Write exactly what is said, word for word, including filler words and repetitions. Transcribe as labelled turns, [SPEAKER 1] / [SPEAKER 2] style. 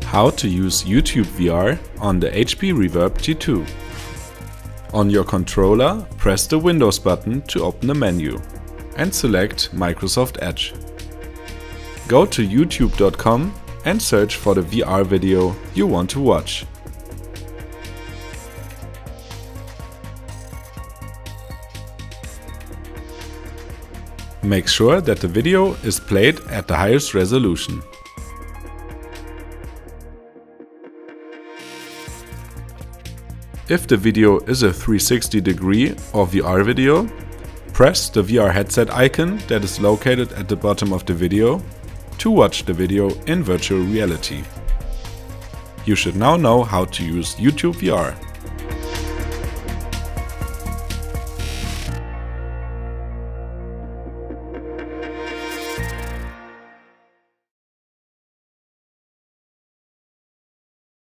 [SPEAKER 1] How to use YouTube V R on the H P Reverb G two. On your controller, press the Windows button to open the menu and select Microsoft Edge. Go to YouTube dot com and search for the V R video you want to watch. Make sure that the video is played at the highest resolution. If the video is a three sixty degree or V R video, press the V R headset icon that is located at the bottom of the video to watch the video in virtual reality. You should now know how to use YouTube V R.